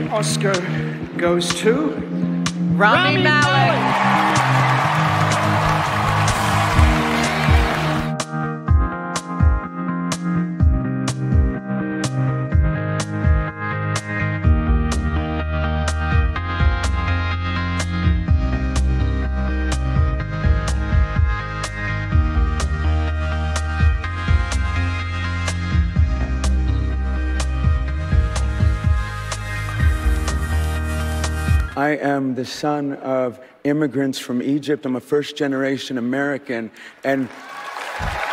Oscar goes to Rami Malek. I am the son of immigrants from Egypt. I'm a first-generation American, and